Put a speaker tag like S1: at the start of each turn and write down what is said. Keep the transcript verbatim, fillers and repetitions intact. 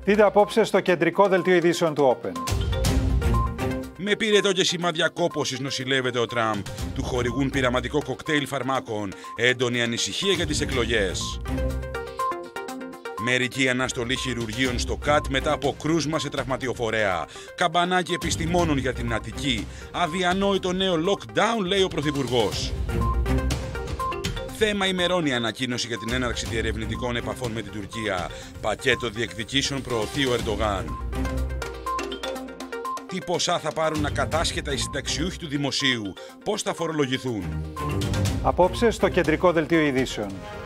S1: Δείτε απόψε στο κεντρικό δελτίο ειδήσεων του Open.
S2: Με πυρετό και σημάδια κόπωσης νοσηλεύεται ο Τραμπ. Του χορηγούν πειραματικό κοκτέιλ φαρμάκων. Έντονη ανησυχία για τις εκλογές. Μερική αναστολή χειρουργείων στο ΚΑΤ μετά από κρούσμα σε τραυματιοφορέα. Καμπανάκι επιστημόνων για την Αττική. Αδιανόητο νέο lockdown, λέει ο Πρωθυπουργός. Θέμα ημερών η ανακοίνωση για την έναρξη διερευνητικών επαφών με την Τουρκία. Πακέτο διεκδικήσεων προωθεί ο Ερντογάν. Τι ποσά θα πάρουν ακατάσχετα οι συνταξιούχοι του δημοσίου, πώς θα φορολογηθούν.
S1: Απόψε στο κεντρικό δελτίο ειδήσεων.